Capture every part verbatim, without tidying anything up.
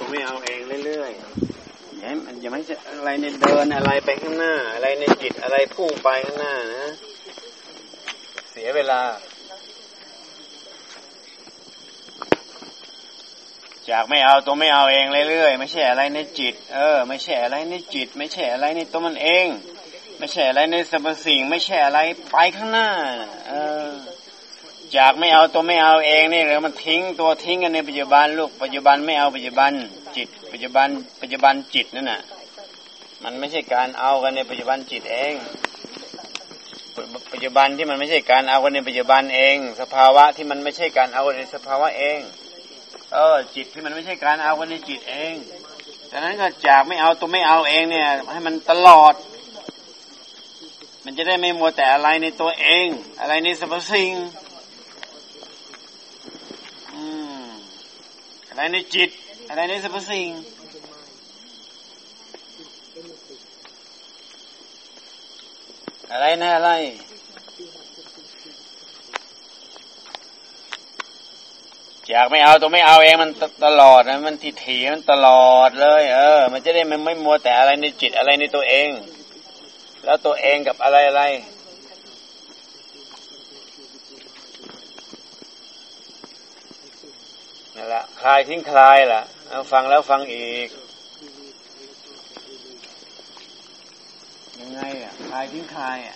ไม่เอาเองเรื่อยๆอย่ามันอย่าไม่อะไรในเดินอะไรไปข้างหน้าอะไรในจิตอะไรพุ่งไปข้างหน้านะเสียเวลาจากไม่เอาตัวไม่เอาเองเรื่อยๆไม่ใช่อะไรในจิตเออไม่ใช่อะไรในจิตไม่ใช่อะไรในตัวมันเองไม่ใช่อะไรในสรรพสิ่งไม่ใช่อะไรไปข้างหน้าเออจากไม่เอาตัวไม่เอาเองนี่เลยมันทิ้งตัวทิ้งกันในปัจจุบันลูกปัจจุบันไม่เอาปัจจุบันจิตปัจจุบันปัจจุบันจิตนั่นน่ะมันไม่ใช่การเอากันในปัจจุบันจิตเองปัจจุบันที่มันไม่ใช่การเอากันในปัจจุบันเองสภาวะที่มันไม่ใช่การเอาในสภาวะเองเออจิตที่มันไม่ใช่การเอากันในจิตเองดังนั้นก็จากไม่เอาตัวไม่เอาเองเนี่ยให้มันตลอดมันจะได้ไม่มัวแต่อะไรในตัวเองอะไรในสรรพสิ่งอืมอะไรในจิตอะไรในสรรพสิ่งอะไรนะอะไรจากไม่เอาตัวไม่เอาเองมันตลอดนะมันทีถีมันตลอดเลยเออมันจะได้มันไม่มัวแต่อะไรในจิตอะไรในตัวเองแล้วตัวเองกับอะไรอะไรนั่นแหละคลายทิ้งคลายล่ะเอาฟังแล้วฟังอีกยังไงอ่ะคลายทิ้งคลายอ่ะ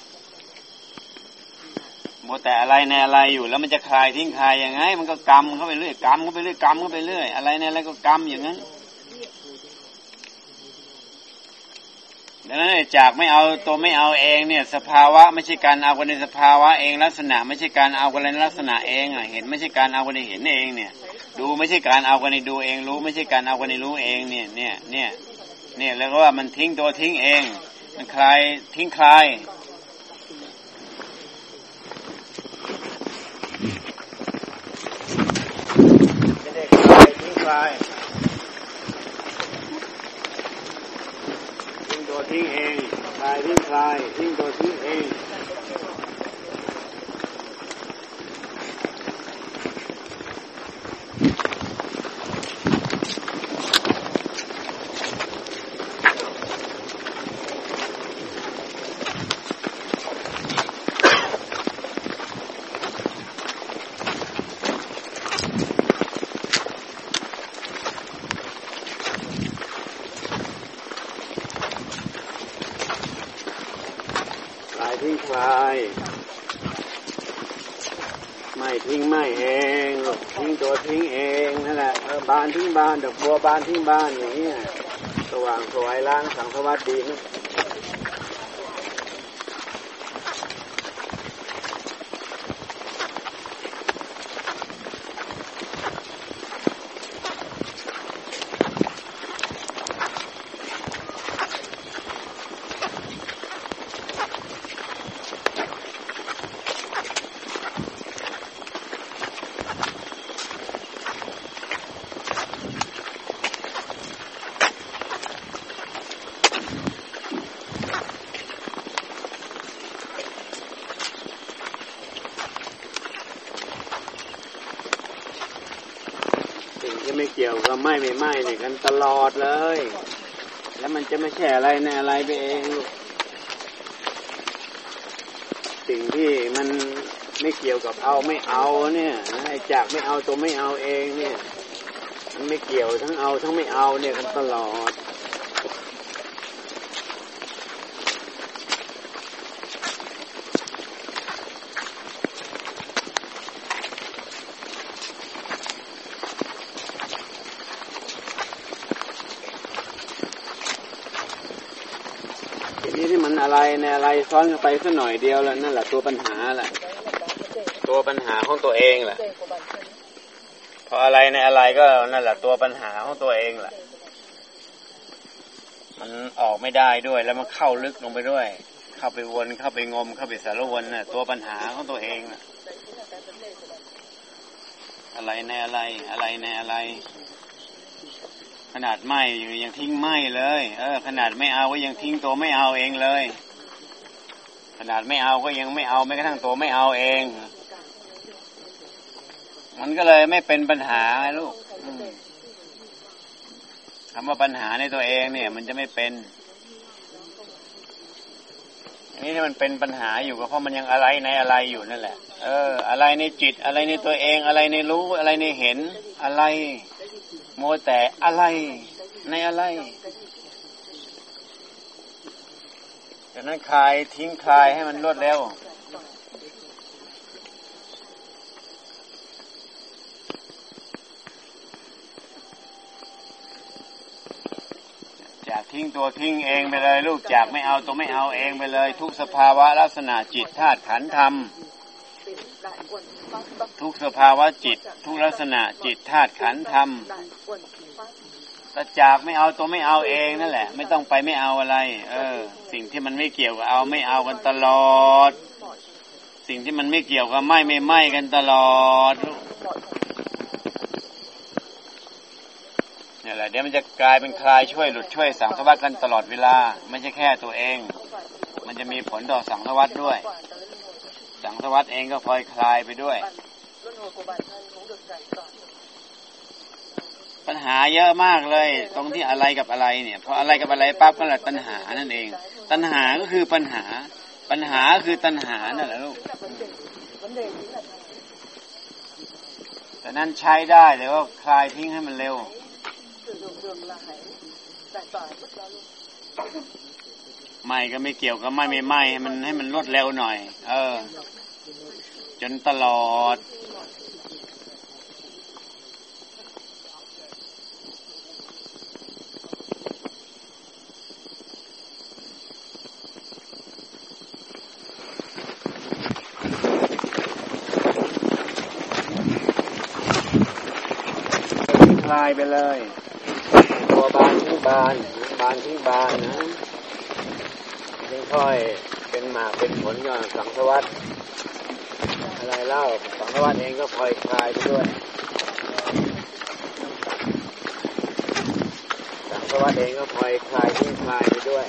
มัวแต่อะไรในอะไรอยู่แล้วมันจะคลายทิ้งคลายยังไงมันก็กรรมเข้าไปเรื่อยกรรมเข้าไปเรื่อยกรรมเข้าไปเรื่อยอะไรในอะไรก็กรรมอย่างนั้นดังนั้นจากไม่เอาตัวไม่เอาเองเนี่ยสภาวะไม่ใช่การเอากันในสภาวะเองลักษณะไม่ใช่การเอากันในลักษณะเองอ่ะเห็นไม่ใช่การเอากันในเห็นเองเนี่ยดูไม่ใช่การเอากันในดูเองรู้ไม่ใช่การเอากันในรู้เองเนี่ยเนี่ยเนี่ยเนี่ยแล้วก็ว่ามันทิ้งตัวทิ้งเองมันคลายทิ้งคลายไม่ได้คลายทิ้งคลายทิ้งตัวทิ้งเองคลายทิ้งคลายทิ้งตัวทิ้งเองทิ้งคลายไม่ทิ้งไม่เองทิ้งตัวทิ้งเองนั่นแหละบานทิ้งบานดอกบัวบานทิ้งบานอย่างนี้สว่างสวยล้างสังสวัสดีนะที่ไม่เกี่ยวกับไหม้ไม่ไหม้เนี่ยกันตลอดเลยแล้วมันจะไม่แช่อะไรในอะไรไปเองสิ่งที่มันไม่เกี่ยวกับเอาไม่เอาเนี่ยไอ้จากไม่เอาตัวไม่เอาเองเนี่ยมันไม่เกี่ยวทั้งเอาทั้งไม่เอาเนี่ยกันตลอดนี่ที่มันอะไรในอะไรซ้อนกันไปสักหน่อยเดียวแล้วนั่นแหละตัวปัญหาแหละตัวปัญหาของตัวเองแหละพออะไรในอะไรก็นั่นแหละตัวปัญหาของตัวเองแหละมันออกไม่ได้ด้วยแล้วมันเข้าลึกลงไปด้วยเข้าไปวนเข้าไปงมเข้าไปสารวนน่ะตัวปัญหาของตัวเองน่ะอะไรในอะไรอะไรในอะไรขนาดไหม้อยู่ยังทิ้งไหม้เลยเออขนาดไม่เอาก็ยังทิ้งตัวไม่เอาเองเลยขนาดไม่เอาก็ยังไม่เอาแม้กระทั่งตัวไม่เอาเองมันก็เลยไม่เป็นปัญหาลูกคำว่าปัญหาในตัวเองเนี่ยมันจะไม่เป็นอันนี้มันเป็นปัญหาอยู่ก็เพราะมันยังอะไรในอะไรอยู่นั่นแหละเอออะไรในจิตอะไรในตัวเองอะไรในรู้อะไรในเห็นอะไรโมแต่อะไรในอะไรดังนั้นคลายทิ้งคลายให้มันรวดเร็วจากทิ้งตัวทิ้งเองไปเลยลูกจากไม่เอาตัวไม่เอาเองไปเลยทุกสภาวะลักษณะจิตธาตุขันธ์ธรรมทุกสภาวะจิตทุกลักษณะจิตธาตุขันธ์ธรรมแต่จากไม่เอาตัวไม่เอาเองนั่นแหละไม่ต้องไปไม่เอาอะไรเออสิ่งที่มันไม่เกี่ยวกับเอาไม่เอากันตลอดสิ่งที่มันไม่เกี่ยวกับไม่ไม่ไม่กันตลอดนี่แหละเดี๋ยวมันจะกลายเป็นคลายช่วยหลุดช่วยสังสารวัฏกันตลอดเวลาไม่ใช่แค่ตัวเองมันจะมีผลต่อสังสารวัฏด้วยสังสารวัฏเองก็พลอยคลายไปด้วยปัญหาเยอะมากเลยตรงที่อะไรกับอะไรเนี่ยพออะไรกับอะไรปั๊บก็แหละตัณหานั่นเองตัณหาก็คือปัญหาปัญหาคือตัณหานั่นแหละลูกแต่นั้นใช้ได้แต่ว่าคลายทิ้งให้มันเร็วไม่ก็ไม่เกี่ยวกับไม่ไม่ไม่ให้มันให้มันรวดเร็วหน่อยเออจนตลอดคลายไปเลยตัวบานทิ้งบานบานทิ้งบานนะค่อยๆเป็นหมากเป็นผลอย่างสังสารวัฏอะไรเล่าสังสารวัฏเองก็คอยคลายไปด้วยสังสารวัฏเองก็คอยคลายทิ้งคลายไปด้วย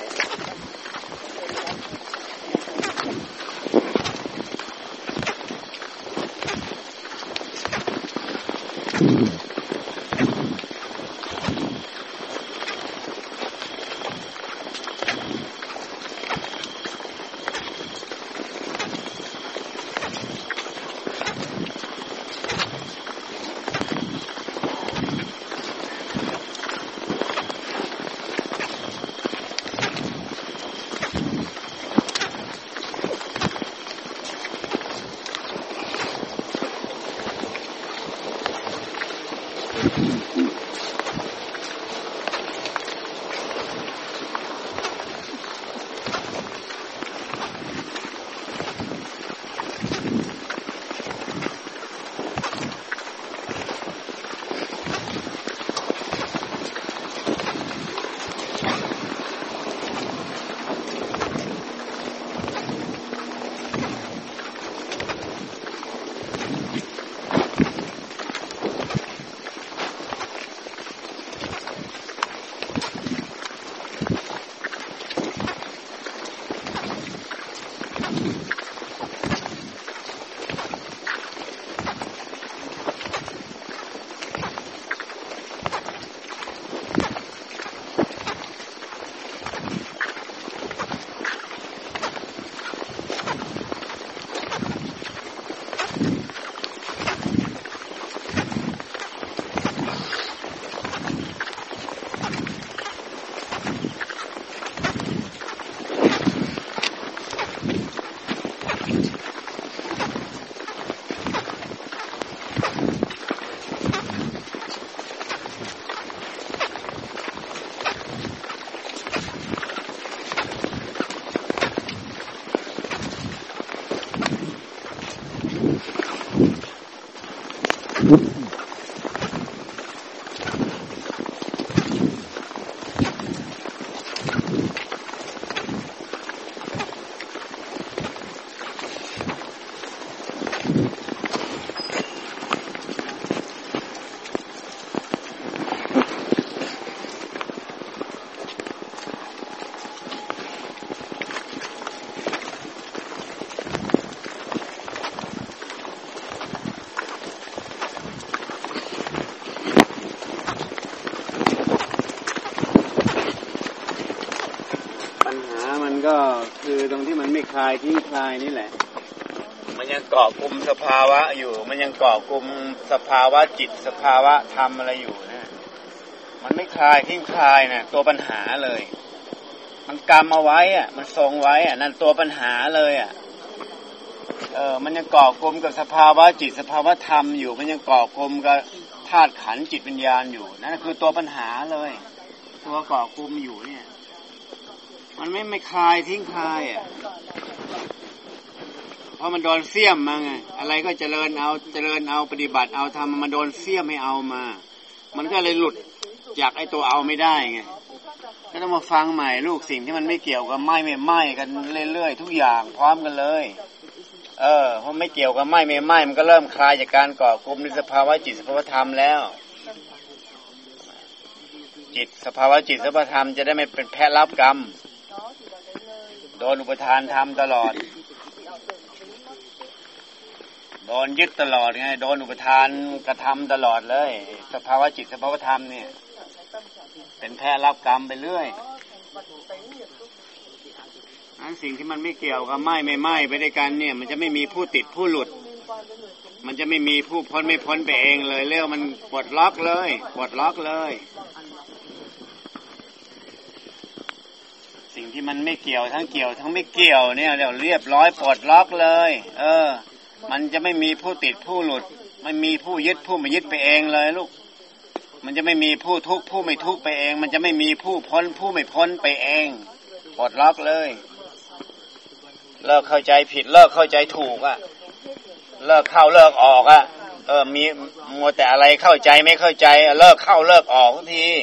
คือตรงที่มันไม่คลายทิ้งคลายนี่แหละมันยังเกาะกลุ่มสภาวะอยู่มันยังเกาะกลุ่มสภาวะจิตสภาวะธรรมอะไรอยู่นะมันไม่คลายทิ้งคลายนะตัวปัญหาเลยมันกำเอาไว้อะมันทรงไว้อะนั่นตัวปัญหาเลยอะเออมันยังเกาะกลุ่มกับสภาวะจิตสภาวะธรรมอยู่มันยังเกาะกลุ่มกับธาตุขันธ์จิตวิญญาณอยู่นั่นคือตัวปัญหาเลยตัวเกาะกลุ่มอยู่เนี่ยมันไม่ไม่คลายทิ้งคลายอ่ะเพราะมันโดนเสี้ยมมาไงอะไรก็เจริญเอาเจริญเอาปฏิบัติเอาทำมันโดนเสี้ยมให้เอามามันก็เลยหลุดจากไอ้ตัวเอาไม่ได้ไงก็ต้องมาฟังใหม่ลูกสิ่งที่มันไม่เกี่ยวกับไหม้ไม่ไหม้กันเรื่อยๆทุกอย่างพร้อมกันเลยเออเพราะไม่เกี่ยวกับไหม้ไม่ไหม้มันก็เริ่มคลายจากการเกาะกลุ่มในสภาวะจิตสภาวะธรรมแล้วจิตสภาวะจิตสภาวะธรรมจะได้ไม่เป็นแพ้รับกรรมโดนอุปทานธรรมตลอดโดนยึดตลอดไงโดนอุปทานกระทำตลอดเลยสภาวะจิตสภาวะธรรมเนี่ยเป็นแพ้รับกรรมไปเรื่อยนั้นสิ่งที่มันไม่เกี่ยวกับไหม้ไม่ไหม้ไปด้วยกันเนี่ยมันจะไม่มีผู้ติดผู้หลุดมันจะไม่มีผู้พ้นไม่พ้นไปเองเลยเรียกมันปลดล็อกเลยปลดล็อกเลยสิ่งที่มันไม่เกี่ยวทั้งเกี่ยวทั้งไม่เกี่ยวเนี่ยเดี๋ยวเรียบร้อยปลดล็อกเลยเออมันจะไม่มีผู้ติดผู้หลุดไม่มีผู้ยึดผู้ไม่ยึดไปเองเลยลูกมันจะไม่มีผู้ทุกข์ผู้ไม่ทุกข์ไปเองมันจะไม่มีผู้พ้นผู้ไม่พ้นไปเองปลดล็อกเลยเลิกเข้าใจผิดเลิกเข้าใจถูกอ่ะเลิกเข้าเลิกออกอ่ะเออมีมัวแต่อะไรเข้าใจไม่เข้าใจเลิกเข้าเลิกออกทุกที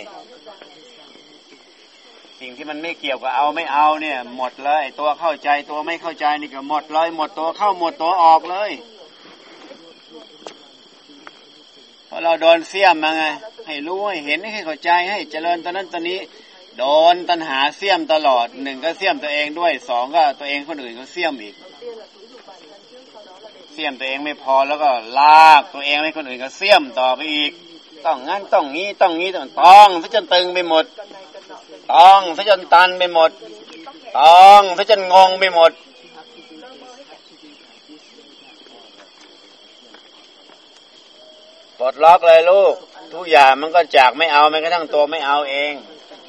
สิ่งที่มันไม่เกี่ยวกับเอาไม่เอาเนี่ยหมดเลยตัวเข้าใจตัวไม่เข้าใจนี่ก็หมดเลยหมดตัวเข้าหมดตัวออกเลยเพราะเราโดนเสี้ยมมาไงให้รู้ให้เห็นให้เข้าใจให้เจริญตอนนั้นตอนนี้โดนตัณหาเสี้ยมตลอดหนึ่งก็เสี้ยมตัวเองด้วยสองก็ตัวเองคนอื่นก็เสี้ยมอีกเสี้ยมตัวเองไม่พอแล้วก็ลากตัวเองให้คนอื่นก็เสี้ยมต่อไปอีกต้องงั้นต้องงี้ต้องงี้ต้องต้องซะจนตึงไปหมดต้องซะจนตันไปหมดต้องซะจนงงไปหมดปลดล็อกเลยลูกทุกอย่างมันก็จากไม่เอาแม้กระทั่งตัวไม่เอาเอง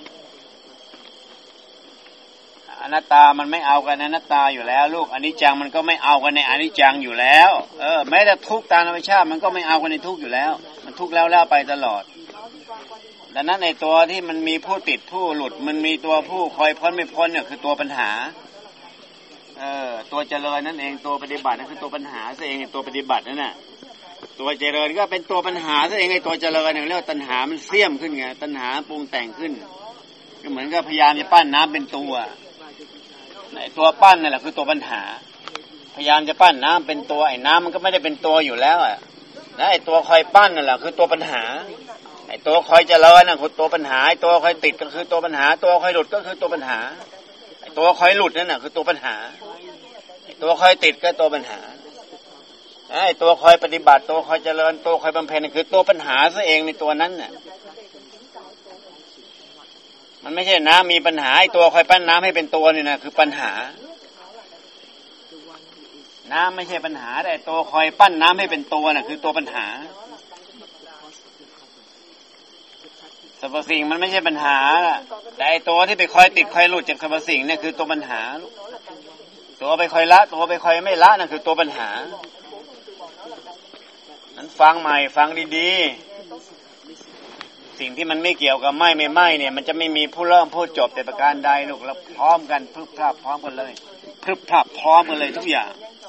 อนัตตามันไม่เอากันอนัตตาอยู่แล้วลูกอนิจจังมันก็ไม่เอากันในอนิจจังอยู่แล้วเออแม้แต่ทุกข์ตามธรรมชาติมันก็ไม่เอากันในทุกข์อยู่แล้วมันทุกข์แล้วแล้วไปตลอดดังนั้นในตัวที่มันมีผู้ติดผู้หลุดมันมีตัวผู้คอยพ้นไม่พ้นเนี่ยคือตัวปัญหาเออตัวเจริญนั่นเองตัวปฏิบัตินั่นคือตัวปัญหาซะเองตัวปฏิบัตินั่นน่ะตัวเจริญก็เป็นตัวปัญหาซะเองไอ้ตัวเจริญเนี่ยเรียกว่าตัณหามันเสี้ยมขึ้นไงตัณหาปรุงแต่งขึ้นก็เหมือนกับพยายามจะปั้นน้ำเป็นตัวไอ้ตัวปั้นนั่นแหละคือตัวปัญหาพยายามจะปั้นน้ำเป็นตัวไอ้น้ำมันก็ไม่ได้เป็นตัวอยู่แล้วอ่ะแล้วไอ้ตัวคอยปั้นนั่นแหละคือตัวปัญหาไอ้ตัวคอยเจริญน่ะคือตัวปัญหาไอ้ตัวคอยติดก็คือตัวปัญหาตัวคอยหลุดก็คือตัวปัญหาไอ้ตัวคอยหลุดนั่นน่ะคือตัวปัญหาไอ้ตัวคอยติดก็ตัวปัญหาไอ้ตัวคอยปฏิบัติตัวคอยเจริญตัวคอยบำเพ็ญนั่นคือตัวปัญหาซะเองในตัวนั้นน่ะมันไม่ใช่น้ำมีปัญหาไอ้ตัวคอยปั้นน้ำให้เป็นตัวนี่นะคือปัญหาน้ำไม่ใช่ปัญหาแต่ตัวคอยปั้นน้ำให้เป็นตัวน่ะคือตัวปัญหาสรรพสิ่งมันไม่ใช่ปัญหาแต่ไอ้ตัวที่ไปคอยติดคอยหลุดจากสรรพสิ่งนี่คือตัวปัญหาตัวไปคอยละตัวไปคอยไม่ละนั่นคือตัวปัญหานั้นฟังใหม่ฟังดีๆสิ่งที่มันไม่เกี่ยวกับไหม้ไม่ไหม้เนี่ยมันจะไม่มีผู้เริ่มผู้จบแต่ประการใดลูกเราพร้อมกันพรึบพรับพร้อมกันเลยพรึบพรับพร้อมกันเลยทุกอย่าง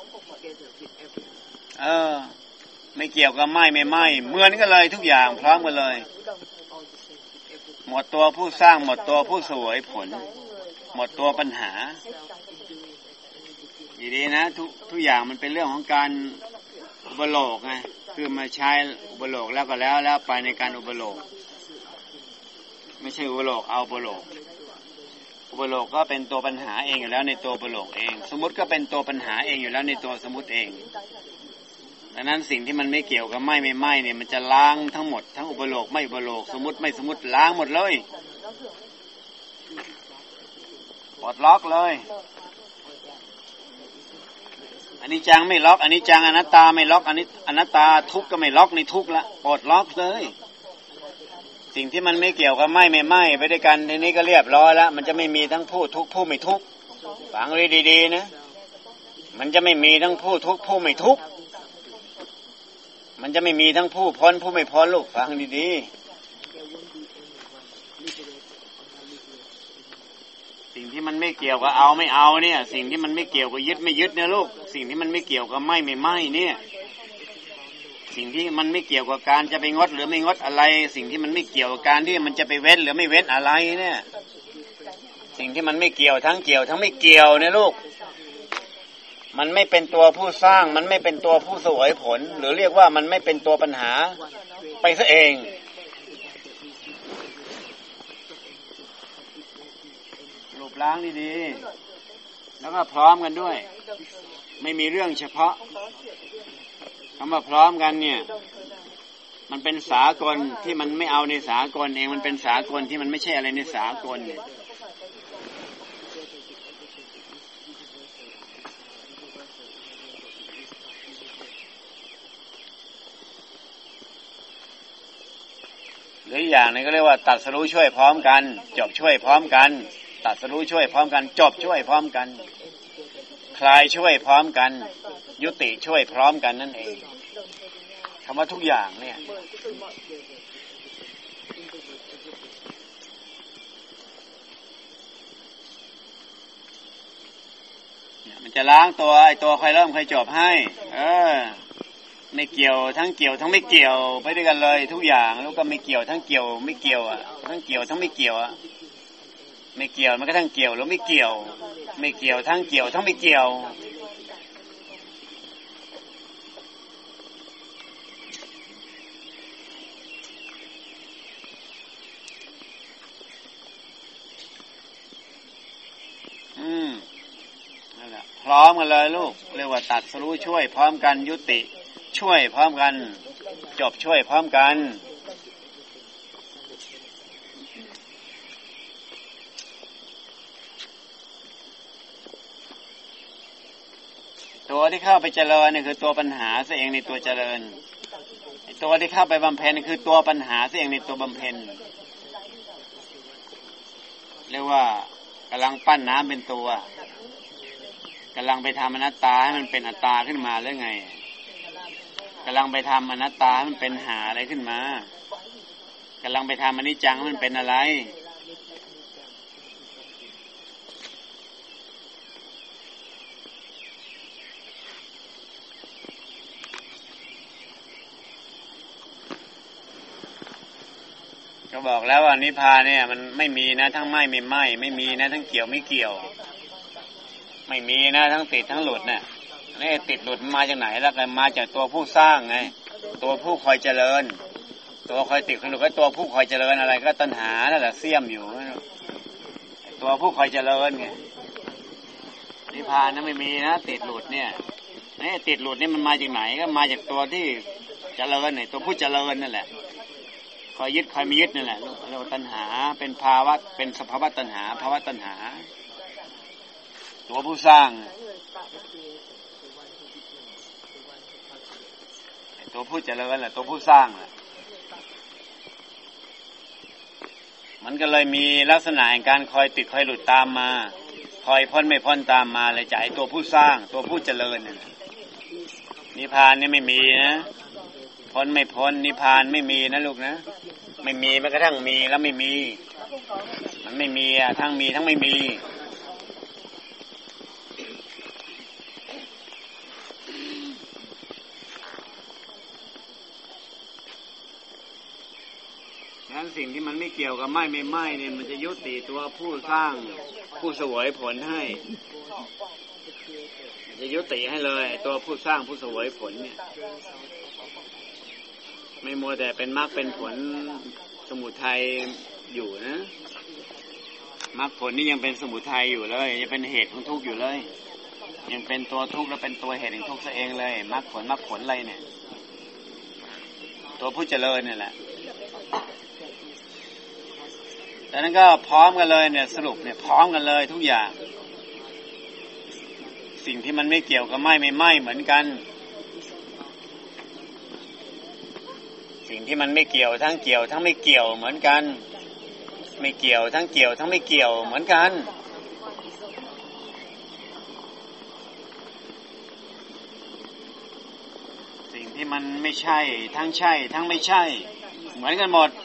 เออไม่เกี่ยวกับไหม้ไม่ไหม้เหมือนกันเลยทุกอย่างพร้อมกันเลยหมดตัวผู้สร้างหมดตัวผู้เสวยผลหมดตัวปัญหาดีๆนะทุกทุกอย่างมันเป็นเรื่องของการอุปโลกไงคือมาใช้อุปโลกแล้วก็แล้วแล้วไปในการอุปโลกไม่ใช่อุปโลกเอาอุปโลกอุปโลกก็เป็นตัวปัญหาเองอยู่แล้วในตัวอุปโลกเองสมมุติก็เป็นตัวปัญหาเองอยู่แล้วในตัวสมมุติเองดังนั้นสิ่งที่มันไม่เกี่ยวกับไหม้ไม่ไหม้เนี่ยมันจะล้างทั้งหมดทั้งอุปโลกไม่อุปโลกสมมุติไม่สมมุติล้างหมดเลยปลดล็อกเลยอันนี้จังไม่ล็อกอันนี้จังอนัตตาไม่ล็อกอันนี้อนัตตาทุกข์ก็ไม่ล็อกในทุกข์ละปลดล็อกเลยสิ่งที่มันไม่เกี่ยวกับไม่ไม่ไม่ไปด้วยกันทีนี้ก็เรียบร้อยแล้วมันจะไม่มีทั้งผู้ทุกข์ผู้ไม่ทุกข์ฟังเลยดีๆนะมันจะไม่มีทั้งผู้ทุกข์ผู้ไม่ทุกข์มันจะไม่มีทั้งผู้พ้นผู้ไม่พ้นลูกฟังดีๆสิ่งที่มันไม่เกี่ยวกับเอาไม่เอาเนี่ยสิ่งที่มันไม่เกี่ยวกับยึดไม่ยึดเนี่ยลูกสิ่งที่มันไม่เกี่ยวกับไม่ไม่ไม่เนี่ยสิ่งที่มันไม่เกี่ยวกับการจะไปงดหรือไม่งดอะไรสิ่งที่มันไม่เกี่ยวกับการที่มันจะไปเว้นหรือไม่เว้นอะไรเนี่ยสิ่งที่มันไม่เกี่ยวทั้งเกี่ยวทั้งไม่เกี่ยวเนี่ยลูกมันไม่เป็นตัวผู้สร้างมันไม่เป็นตัวผู้เสวยผลหรือเรียกว่ามันไม่เป็นตัวปัญหาไปซะเองรูปล้างดีๆแล้วก็พร้อมกันด้วยไม่มีเรื่องเฉพาะคำว่าพร้อมกันเนี่ยมันเป็นสากลที่มันไม่เอาในสากลเองมันเป็นสากลที่มันไม่ใช่อะไรในสากลเนี่ยหรืออย่างนึงก็เรียกว่าตัดสรู้ช่วยพร้อมกันจบช่วยพร้อมกันตัดสรู้ช่วยพร้อมกันจบช่วยพร้อมกันคลายช่วยพร้อมกันยุติช่วยพร้อมกันนั่นเองคำว่าทุกอย่างเนี่ยมันจะล้างตัวไอ้ตัวใครเริ่มใครจบให้เออไม่เกี่ยวทั้งเกี่ยวทั้งไม่เกี่ยวไปด้วยกันเลยทุกอย่างแล้วก็ไม่เกี่ยวทั้งเกี่ยวไม่เกี่ยวอ่ะทั้งเกี่ยวทั้งไม่เกี่ยวอ่ะไม่เกี่ยวมันก็ทั้งเกี่ยวแล้วไม่เกี่ยวไม่เกี่ยวทั้งเกี่ยวทั้งไม่เกี่ยวอืมนั่นแหละพร้อมกันเลยลูกเรียกว่าตัดสรู้ช่วยพร้อมกันยุติช่วยพร้อมกันจบช่วยพร้อมกันตัวที่เข้าไปเจริญนี่คือตัวปัญหาซะเองในตัวเจริญตัวที่เข้าไปบำเพ็ญคือตัวปัญหาซะเองในตัวบำเพ็ญเรียกว่ากำลังปั้นน้ำเป็นตัวกำลังไปทำอนัตตาให้มันเป็นอัตตาขึ้นมาหรือไงกำลังไปทำอนัตตาให้มันเป็นหาอะไรขึ้นมากำลังไปทำอนิจจังให้มันเป็นอะไรก็บอกแล้วว่านิพพานเนี่ยมันไม่มีนะทั้งไม่ไม่ไม่ไม่มีนะทั้งเกี่ยวไม่เกี่ยวไม่มีนะทั้งติดทั้งหลุดเนี่ยนี่ติดหลุดมาจากไหนแล้วกันมาจากตัวผู้สร้างไงตัวผู้คอยเจริญตัวคอยติดหลุดก็ตัวผู้คอยเจริญอะไรก็ตัณหานั่นแหละเสี่ยมอยู่ตัวผู้คอยเจริญไงนิพพานนั้นไม่มีนะติดหลุดเนี่ยนี่ติดหลุดนี่มันมาจากไหนก็มาจากตัวที่เจริญเนี่ยตัวผู้เจริญนั่นแหละคอยยึดคอยไม่ยึดนั่นแหละเรียกว่าตัณหาเป็นภาวะเป็นสภาวะตัณหาภาวะตัณหาตัวผู้สร้างตัวผู้เจริญแหละตัวผู้สร้างแหละมันก็เลยมีลักษณะแห่งการคอยติดคอยหลุดตามมาคอยพ้นไม่พ้นตามมาเลยจากไอ้ตัวผู้สร้างตัวผู้เจริญเนี่ยนิพพานนี่ไม่มีนะพ้นไม่พ้นนิพพานไม่มีนะลูกนะไม่มีแม้กระทั่งมีแล้วไม่มีมันไม่มีอะทั้งมีทั้งไม่มีนั้นสิ่งที่มันไม่เกี่ยวกับไม่ไม่ไม่เนี่ยมันจะยุติตัวผู้สร้างผู้เสวยผลให้จะยุติให้เลยตัวผู้สร้างผู้เสวยผลเนี่ยไม่มัวแต่เป็นมรรคเป็นผลสมุทัยอยู่นะมรรคผลนี่ยังเป็นสมุทัยอยู่เลยยังเป็นเหตุของทุกข์อยู่เลยยังเป็นตัวทุกข์และเป็นตัวเหตุแห่งทุกข์ซะเองเลยมรรคผลมรรคผลอะไรเนี่ยตัวผู้เจริญนี่แหละดังนั้นก็พร้อมกันเลยเนี่ยสรุปเนี่ยพร้อมกันเลยทุกอย่างสิ่งที่มันไม่เกี่ยวกับไหม้ไม่ไหม้เหมือนกันสิ่งที่มันไม่เกี่ยวทั้งเกี่ยวทั้งไม่เกี่ยวเหมือนกันไม่เกี่ยวทั้งเกี่ยวทั้งไม่เกี่ยวเหมือนกันสิ่งที่มันไม่ใช่ทั้งใช่ทั้งไม่ใช่เหมือนกันหมด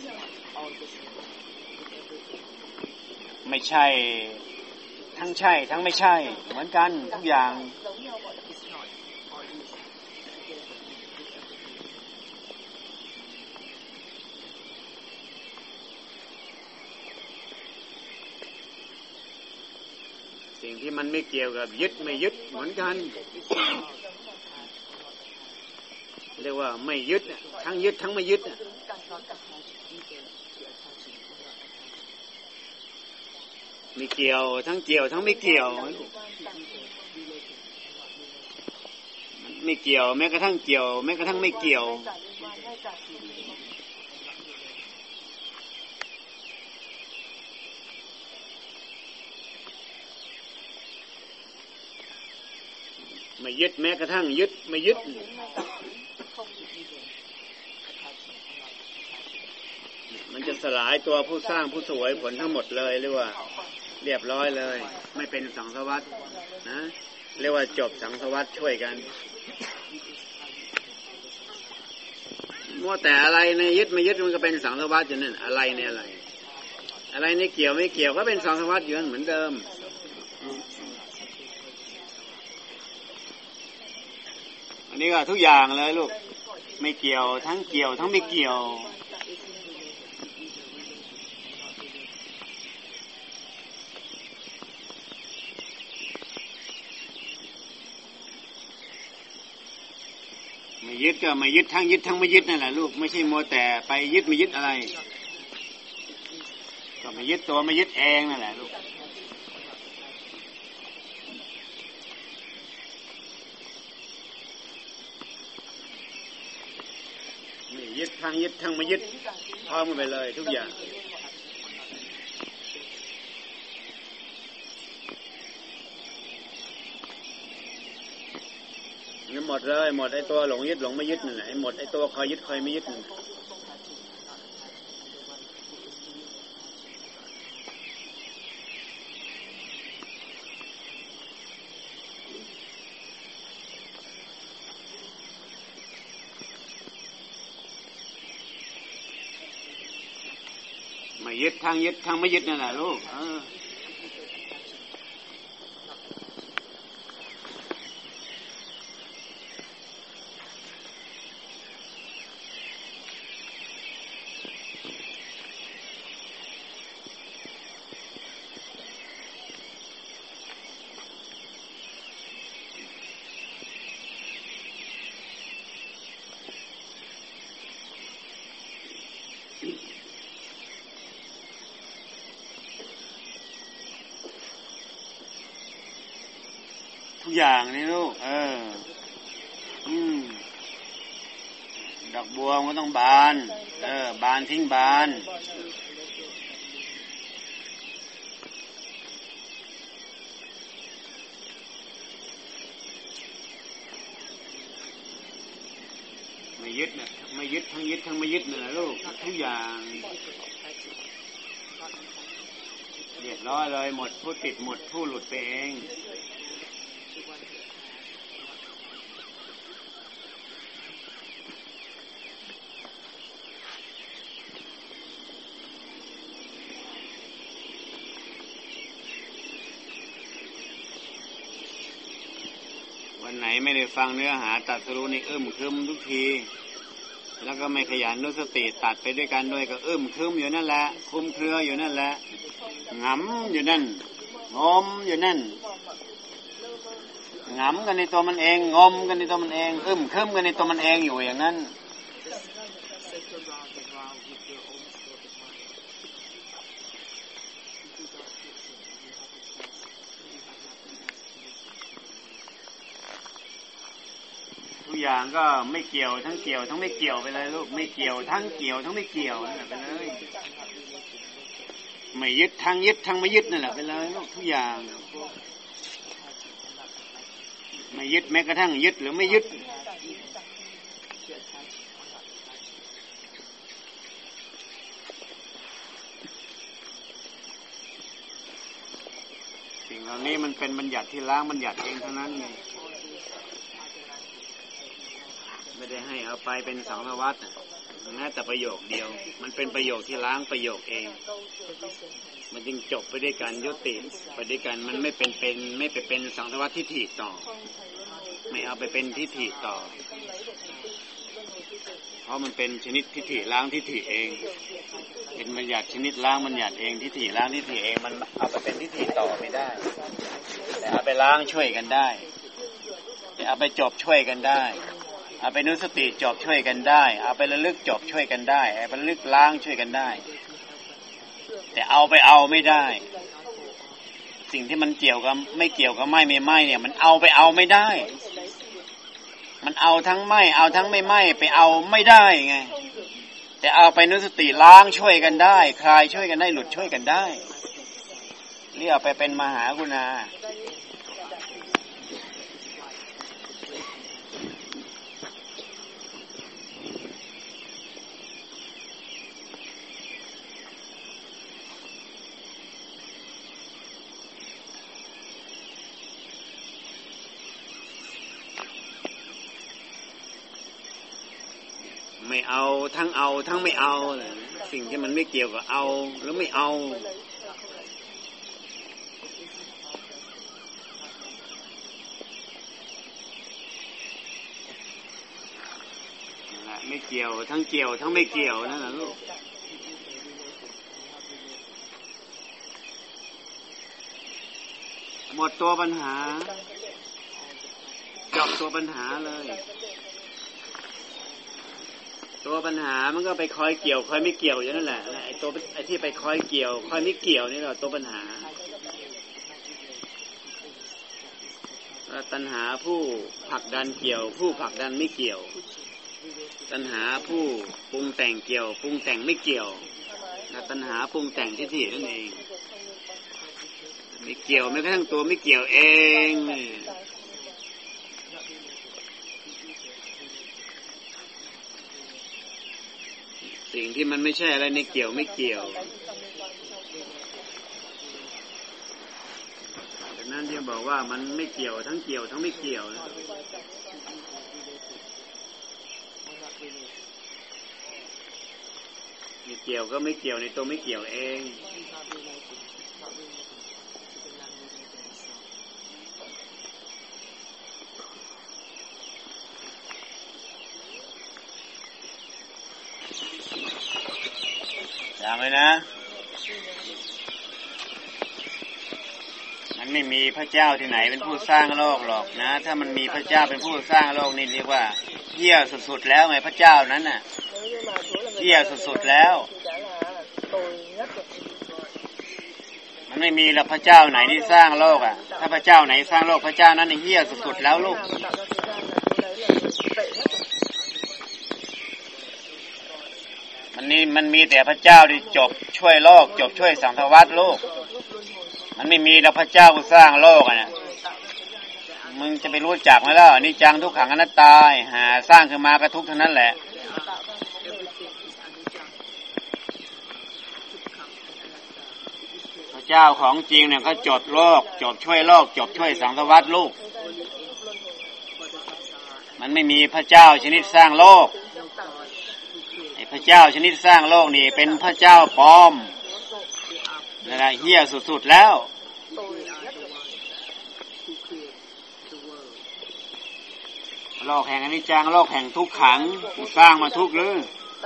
ไม่ใช่ทั้งใช่ทั้งไม่ใช่เหมือนกันทุกอย่างสิ่งที่มันไม่เกี่ยวกับยึดไม่ยึดเหมือนกันเรียกว่าไม่ยึดทั้งยึดทั้งไม่ยึดไม่เกี่ยวทั้งเกี่ยวทั้งไม่เกี่ยวไม่เกี่ยวแม้กระทั่งเกี่ยวแม้กระทั่งไม่เกี่ยวไม่ยึดแม้กระทั่งยึดไม่ยึดมันจะสลายตัวผู้สร้างผู้สวยผลทั้งหมดเลยเรียกว่าเรียบร้อยเลยไม่เป็นสังสารวัฏนะเรียกว่าจบสังสารวัฏช่วยกันมัวแต่อะไรในยึดไม่ยึดมันก็เป็นสังสารวัฏอยู่นั่นอะไรในอะไรอะไรในเกี่ยวไม่เกี่ยวก็เป็นสังสารวัฏอยู่นั่นเหมือนเดิมอันนี้ก็ทุกอย่างเลยลูกไม่เกี่ยวทั้งเกี่ยวทั้งไม่เกี่ยวไม่ยึดก็ไม่ยึดทั้งยึดทั้งไม่ยึดนั่นแหละลูกไม่ใช่มัวแต่ไปยึดไม่ยึดอะไรก็ไม่ยึดตัวไม่ยึดเองนั่นแหละลูกไม่ยึดทั้งยึดทั้งไม่ยึดพร้อมกันไปเลยทุกอย่างหมดเลยหมดไอ้ตัวหลงยึดหลงไม่ยึดนั่นแหละหมดไอ้ตัวคอยยึดคอยไม่ยึดนั่นไม่ยึดทางยึดทางไม่ยึดนั่นแหละลูกเออทุกอย่างนี่ลูกเอออืมดอกบัวมันต้องบานเออบานทิ้งบานไม่ยึดนะไม่ยึดทั้งยึดทั้งไม่ยึดนะลูกทุกอย่างเรียบร้อยเลยหมดผู้ติดหมดผู้หลุดไปเองวันไหนไม่ได้ฟังเนื้อหาตัดสรู้นี่อึ้มครึมทุกทีแล้วก็ไม่ขยันนุสติตัดไปด้วยกันด้วยก็อึ้มครึมอยู่นั่นแหละคุมเครืออยู่นั่นแหละงำอยู่นั่นงมอยู่นั่นงำกันในตัวมันเองงมกันในตัวมันเองอึ้มครึมกันในตัวมันเองอยู่อย่างนั้นทุกอย่างก็ไม่เกี่ยวทั้งเกี่ยวทั้งไม่เกี่ยวไปเลยลูกไม่เกี่ยวทั้งเกี่ยวทั้งไม่เกี่ยวนั่นแหละไปเลยไม่ยึดทั้งยึดทั้งไม่ยึดนั่นแหละไปเลยลูกทุกอย่างไม่ยึดแม้กระทั่งยึดหรือไม่ยึดสิ่งเหล่านี้มันเป็นบัญญัติที่ล้างบัญญัติเองเท่านั้นไงไม่ได้ให้เอาไปเป็นสังสารวัฏแม้แต่ประโยคเดียวมันเป็นประโยคที่ล้างประโยคเองมันจึงจบไปด้วยการยุติไปด้วยกันมันไม่เป็นเป็นไม่ไปเป็นสังสารวัฏทิฏฐิต่อไม่เอาไปเป็นทิฏฐิต่อเพราะมันเป็นชนิดทิฏฐิล้างทิฏฐิเองเป็นบัญญัติชนิดล้างบัญญัติเองทิฏฐิล้างทิฏฐิเองมันเอาไปเป็นทิฏฐิต่อไม่ได้แต่เอาไปล้างช่วยกันได้แต่เอาไปจบช่วยกันได้เอาไปนุสติจบช่วยกันได้เอาไประลึกจบช่วยกันได้เอาไประลึกล้างช่วยกันได้แต่เอาไปเอาไม่ได้สิ่งที่มันเกี่ยวกับไม่เกี่ยวกับไม่ไม่ไม่เนี่ยมันเอาไปเอาไม่ได้มันเอาทั้งไม่เอาทั้งไม่ไม่ไปเอาไม่ได้ไงแต่เอาไปนุสติล้างช่วยกันได้คลายช่วยกันได้หลุดช่วยกันได้เรียกไปเป็นมหากรุณาไม่เอาทั้งเอาทั้งไม่เอาสิ่งที่มันไม่เกี่ยวกับเอาแล้วไม่เอาไม่เกี่ยวทั้งเกี่ยวทั้งไม่เกี่ยวนั่นแหละลูกหมดตัวปัญหาจบตัวปัญหาเลยตัวปัญหามันก็ไปคอยเกี่ยวคอยไม่เกี่ยวอย่างนั้นแหละไอ้ตัวไอ้ที่ไปคอยเกี่ยวคอยไม่เกี่ยวนี่แหละตัวปัญหาตัณหาผู้ผลักดันเกี่ยวผู้ผลักดันไม่เกี่ยวตัณหาผู้ปรุงแต่งเกี่ยวปรุงแต่งไม่เกี่ยวตัณหาปรุงแต่งทิฏฐินั่นเองไม่เกี่ยวแม้กระทั่งตัวไม่เกี่ยวเองสิ่งที่มันไม่ใช่อะไรในเกี่ยวไม่เกี่ยวดังนั้นที่บอกว่ามันไม่เกี่ยวทั้งเกี่ยวทั้งไม่เกี่ยวไม่เกี่ยวก็ไม่เกี่ยวในตัวไม่เกี่ยวเองจำไว้นะมันไม่มีพระเจ้าที่ไหนเป็นผู้สร้างโลกหรอกนะถ้ามันมีพระเจ้าเป็นผู้สร้างโลกนี่เรียกว่าเหี้ยสุดๆแล้วไงพระเจ้านั้นน่ะเหี้ยสุดๆแล้วมันไม่มีแล้วพระเจ้าไหนที่สร้างโลกอ่ะถ้าพระเจ้าไหนสร้างโลกพระเจ้านั้นเหี้ยสุดๆแล้วลูกมันนี่มันมีแต่พระเจ้าที่จบช่วยโลกจบช่วยสังสารวัฏโลกมันไม่มีแล้วพระเจ้าผู้สร้างโลกอ่ะเนี่ยมึงจะไปรู้จักไหมล่ะอนิจจังทุกขังอนัตตาหาสร้างขึ้นมาก็ทุกข์เท่านั้นแหละพระเจ้าของจริงเนี่ยก็จบโลกจบช่วยโลกจบช่วยสังสารวัฏโลกมันไม่มีพระเจ้าชนิดสร้างโลกพระเจ้าชนิดสร้างโลกนี่เป็นพระเจ้าปลอมนั่นแหละเหี้ยสุดๆแล้วโลกแห่งอนิจจังโลกแห่งทุกขังสร้างมาทุกข์หรือ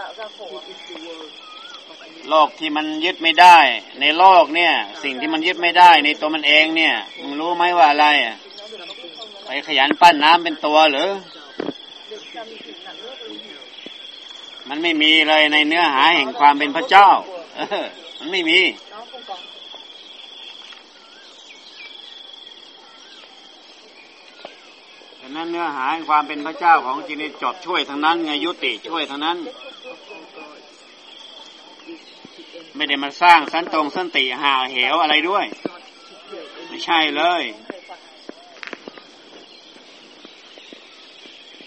โลกที่มันยึดไม่ได้ในโลกเนี่ยสิ่งที่มันยึดไม่ได้ในตัวมันเองเนี่ยมึงรู้ไหมว่าอะไรไปขยันปั้นน้ำเป็นตัวหรือมันไม่มีเลยในเนื้อหาแห่งความเป็นพระเจ้าเออมันไม่มีฉะนั้นเนื้อหาแห่งความเป็นพระเจ้าของจริงจบช่วยทั้งนั้นไงยุติช่วยทั้งนั้นไม่ได้มาสร้างสันตรงสันติหาเหวอะไรด้วยไม่ใช่เลย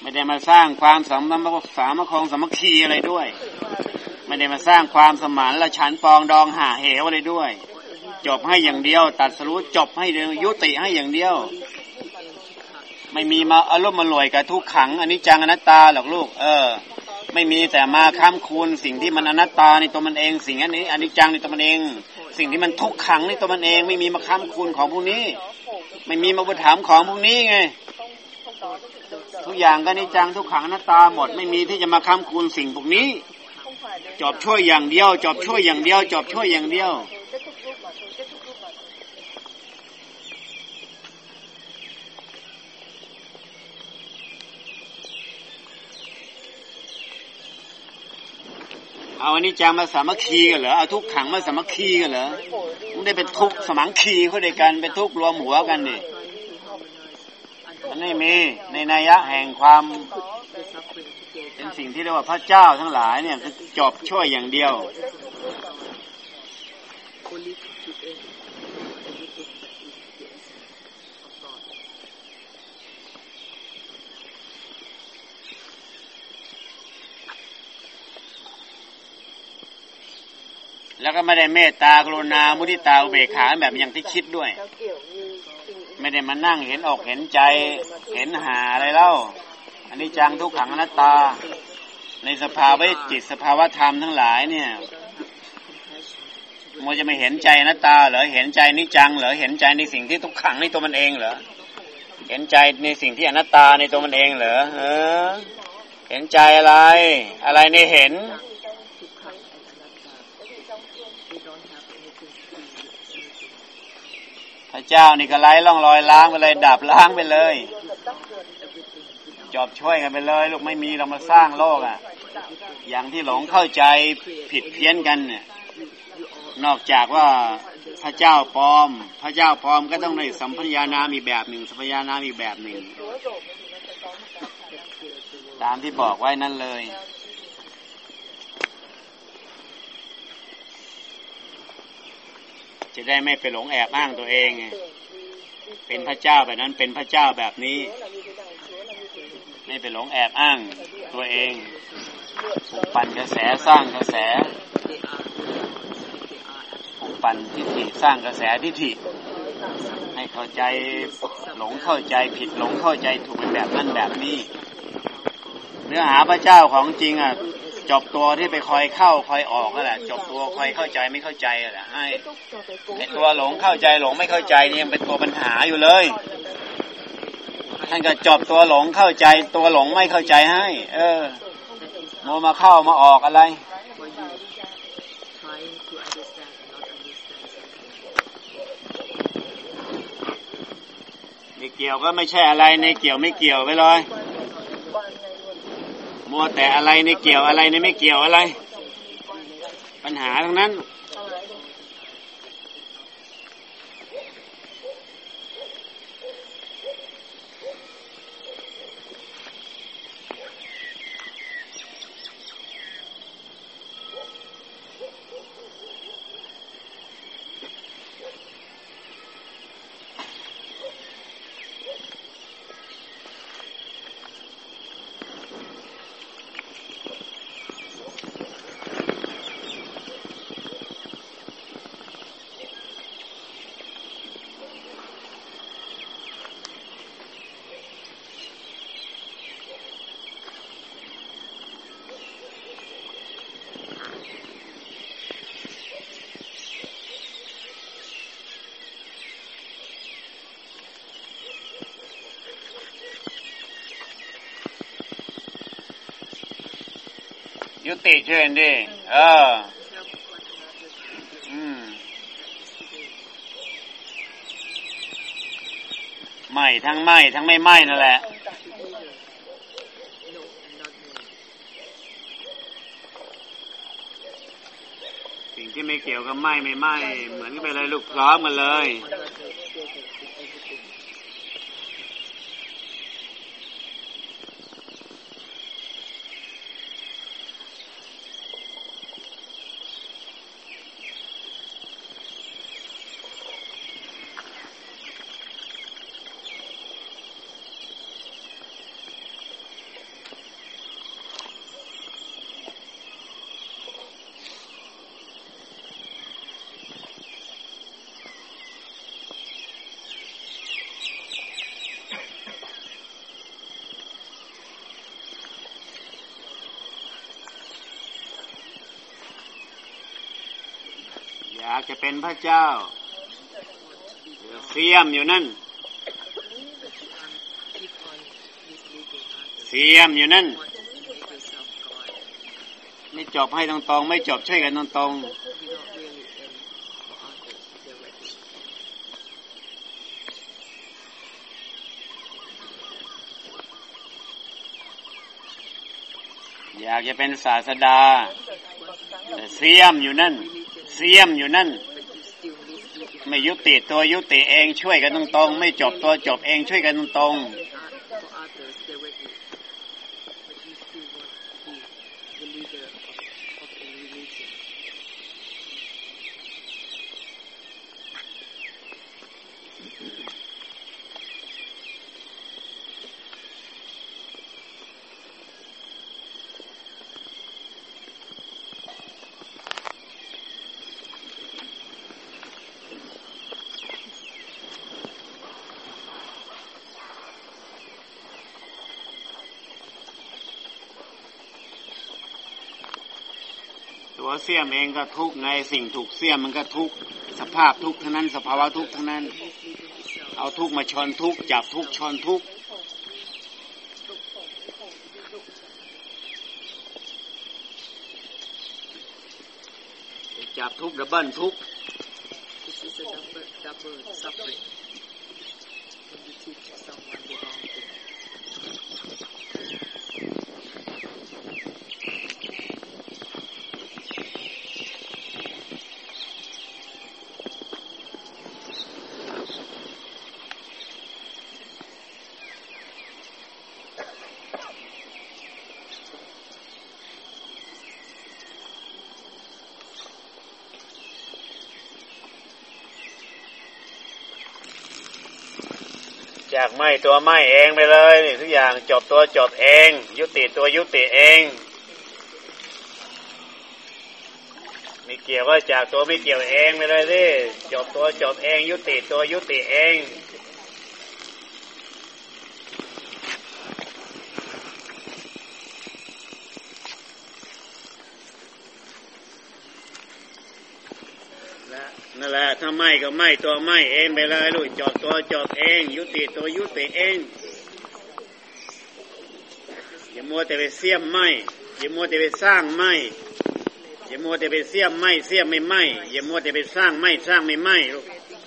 ไม่ได้มาสร้างความสามัคคีสามัคคงสามัคคีอะไรด้วยไม่ได้มาสร้างความสมานละฉันปองดองหาเหวอะไรด้วยจบให้อย่างเดียวตัดสรุปจบให้เดียวยุติให้อย่างเดียวไม่มีมาอารมณ์มาลอยกับทุกขังอนิจจังอนัตตาหรอกลูกเออไม่มีแต่มาค้ำคูณสิ่งที่มันอนัตตาในตัวมันเองสิ่งนี้อนิจจังในตัวมันเองสิ่งที่มันทุกขังในตัวมันเองไม่มีมาค้ำคูณของพวกนี้ไม่มีมาบุถามของพวกนี้ไงทุกอย่างก็อนิจจังทุกขังอนัตตาหมดไม่มีที่จะมาค้ำคูณสิ่งพวกนี้จบช่วยอย่างเดียวจบช่วยอย่างเดียวจบช่วยอย่างเดียวเอาอันนี้จะมาสามัคคีกันเหรอเอาทุกขังมาสามัคคีกันเหรอมันได้เป็นทุกสมังคีเขาด้วยกันเป็นทุกรวมหัวกันดิมันไม่มีในนัยยะแห่งความเป็นสิ่งที่เรียกว่าพระเจ้าทั้งหลายเนี่ยจบช่วยอย่างเดียวแล้วก็ไม่ได้เมตตากรุณามุทิตาอุเบกขาแบบอย่างที่คิดด้วยไม่ได้มานั่งเห็นอกเห็นใจเห็นหาอะไรเล่าอันนี้จังทุกขังอนัตตาในสภาวะจิตสภาวะธรรมทั้งหลายเนี่ยมันจะไม่เห็นใจอนัตตาเหรอเห็นใจนิจังเหรอเห็นใจในสิ่งที่ทุกขังในตัวมันเองเหรอเห็นใจในสิ่งที่อนัตตาในตัวมันเองเหรอเออเห็นใจอะไรอะไรในเห็นพระเจ้านี่ก็ไล่ล่องลอยล้างไปเลยดับล้างไปเลยจบช่วยกันไปเลยลูกไม่มีเรามาสร้างโลกอ่ะอย่างที่หลงเข้าใจผิดเพี้ยนกันเนี่ยนอกจากว่าพระเจ้าปลอมพระเจ้าปลอมก็ต้องในสัมปญานามอีกแบบหนึ่งสัมปญานามอีกแบบหนึ่งตามที่บอกไว้นั่นเลยจะได้ไม่ไปหลงแอบอ้างตัวเองเป็นพระเจ้าแบบนั้นเป็นพระเจ้าแบบนี้ไม่ไปหลงแอบอ้างตัวเองปลุกปั่นกระแสสร้างกระแสปลุกปั่นทิฏฐิสร้างกระแสทิฏฐิให้เข้าใจหลงเข้าใจผิดหลงเข้าใจถูกเป็นแบบนั้นแบบนี้เนื้อหาพระเจ้าของจริงอ่ะจบตัวที่ไปคอยเข้าคอยออกนั่นแหละจบตัวคอยเข้าใจไม่เข้าใจนั่นแหละให้ไอ้ตัวหลงเข้าใจหลงไม่เข้าใจนี่ยังเป็นตัวปัญหาอยู่เลยท่านก็จบตัวหลงเข้าใจตัวหลงไม่เข้าใจให้เออโมมาเข้ามาออกอะไรในเกี่ยวก็ไม่ใช่อะไรในเกี่ยวไม่เกี่ยวไปเลยมัวแต่อะไรในเกี่ยวอะไรในไม่เกี่ยวอะไรปัญหาทั้งนั้นยุติเชิญดิเอออืมไม่ทั้งไม่ทั้งไม่ไม่นั่นแหละสิ่งที่ไม่เกี่ยวกับไม่ไม่ไม่เหมือนกันไปเลยลูกพร้อมกันเลยอยากจะเป็นพระเจ้าเสียมอยู่นั่นเสียมอยู่นั่นไม่จบให้ตรงๆไม่จบช่วยกันตรงๆอยากจะเป็นศาสดาแต่เสียมอยู่นั่นเสียมอยู่นั่นไม่ยุติตัวยุติเองช่วยกันตรงๆไม่จบตัวจบเองช่วยกันตรงๆตัวเสี้ยมเองก็ทุกข์ไงสิ่งถูกเสี้ยมมันก็ทุกข์สภาพทุกข์ทั้งนั้นสภาวะทุกข์ทั้งนั้นเอาทุกข์มาชนทุกข์จับทุกข์ชนทุกข์จับทุกข์ดับเบิลทุกข์จากไม่ตัวไม่เองไปเลยทุกอย่างจบตัวจบเองยุติตัวยุติเองไม่เกี่ยวว่าจากตัวไม่เกี่ยวเองไปเลยสิจบตัวจบเองยุติตัวยุติเองนั่นแหละถ้าไม่ก็ไม่ตัวไม่เองไปเลยลูกจบตัวจบเองยุติตัวยุติเองอย่ามัวแต่ไปเสี้ยมไม่อย่ามัวแต่ไปสร้างไม่อย่ามัวแต่ไปเสี้ยมไม่เสี้ยมไม่ไม่อย่ามัวแต่ไปสร้างไม่สร้างไม่ไม่ลูก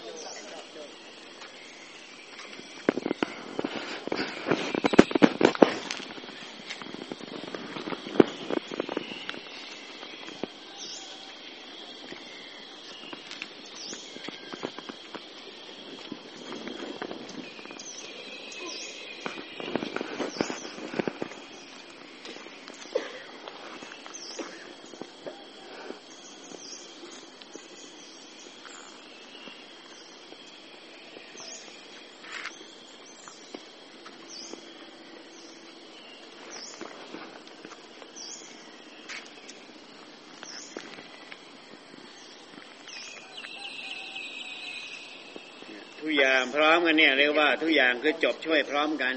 ทุกอย่างพร้อมกันเนี่ยเรียกว่าทุกอย่างคือจบช่วยพร้อมกัน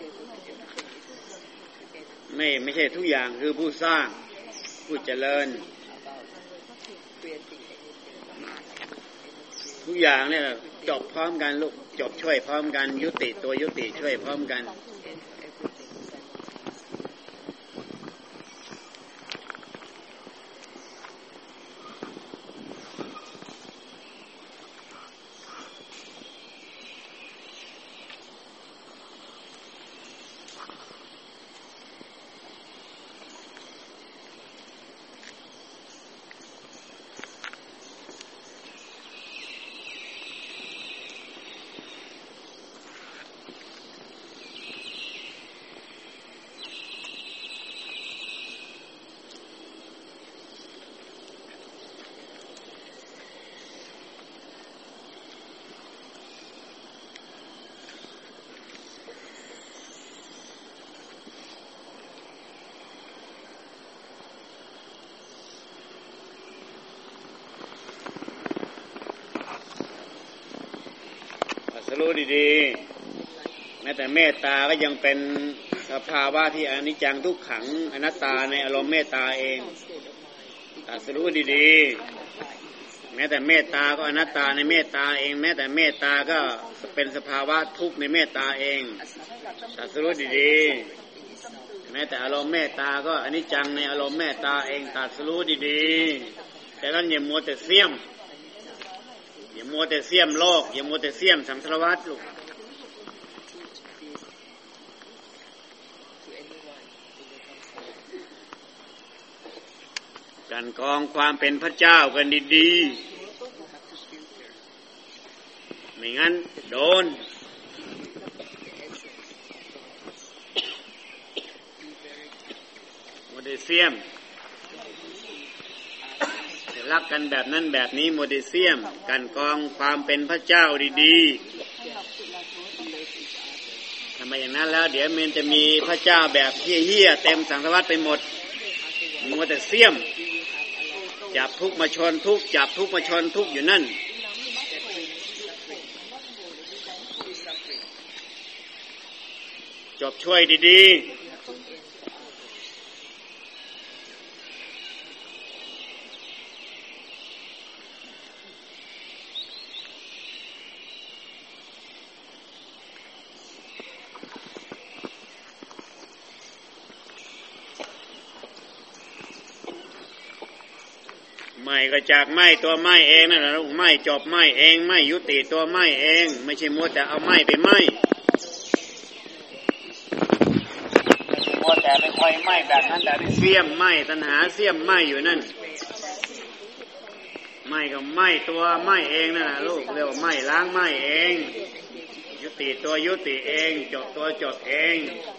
ไม่ไม่ใช่ทุกอย่างคือผู้สร้างผู้เจริญทุกอย่างเนี่ยจบพร้อมกันลูกจบช่วยพร้อมกันยุติตัวยุติช่วยพร้อมกันรู้ดีๆแม้แต่เมตตาก็ยังเป็นสภาวะที่อนิจจังทุกขังอนัตตาในอารมณ์เมตตาเองตรัสรู้ดีๆแม้แต่เมตตาก็อนัตตาในเมตตาเองแม้แต่เมตตาก็เป็นสภาวะทุกข์ในเมตตาเองตรัสรู้ดีๆแม้แต่อารมณ์เมตตาก็อนิจจังในอารมณ์เมตตาเองตรัสรู้ดีๆแต่นั้นอย่ามัวแต่เสี่ยมอย่ามัวแต่เสี่ยมโลกอย่ามัวแต่เสี่ยมสังสารวัฏลูกกันกองความเป็นพระเจ้ากันดีๆไม่งั้นโดนโมเดเซียมจะรักกันแบบนั้นแบบนี้โมเดเซียมกันกองความเป็นพระเจ้าดีๆทำไมอย่างนั้นแล้วเดี๋ยวมันจะมีพระเจ้าแบบเหี้ยๆเต็มสังสารวัฏไปหมดมัวแต่เสี่ยมจับทุกมาชนทุกจับทุกมาชนทุกอยู่นั่นจบช่วยดีๆไม่ก็จากไม่ตัวไม่เองนั่นแหละลูกไม่จบไม่เองไม่ยุติตัวไม่เองไม่ใช่มัวแต่เอาไม่ไปไม่มัวแต่ไปคอยไม่แบบนั้นแบบนี้เสี่ยมไม่ตัณหาเสี่ยมไม่อยู่นั่นไม่ก็ไม่ตัวไม่เองนั่นแหละลูกเรียกว่าไม่ล้างไม่เองยุติตัวยุติเองจบตัวจบเอง